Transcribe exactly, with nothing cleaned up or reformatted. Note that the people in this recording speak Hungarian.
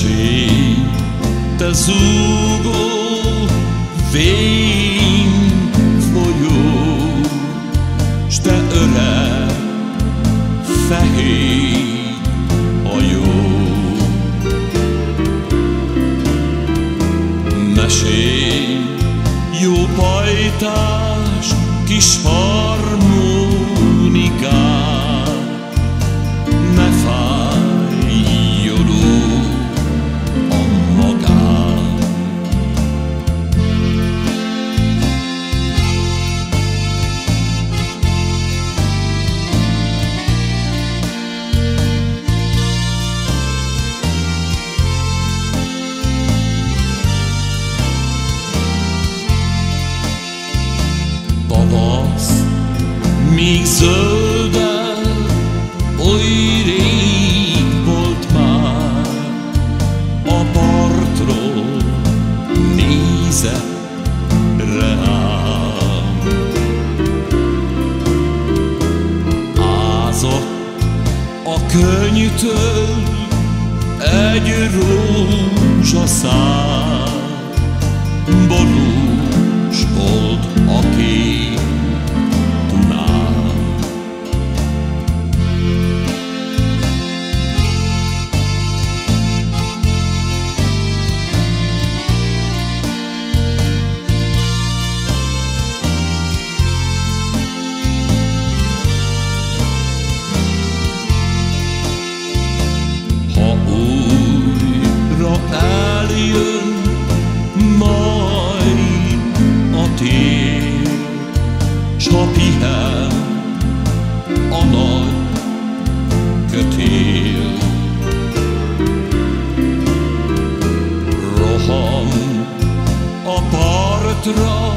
Mesélj, te zúgó vén folyó, s te öreg fehér hajó. Mesélj, jó pajtás kis harmonikát, ne fájjoló a magán. Tavasz még zöldebb, oly rég volt már, a partról nézett rám. Ázott a könnytől egy rózsaszál, borús volt a kép Dunán. Ha újra eljön majd a tél, s ha pihen a nagy kötél, rohan a partra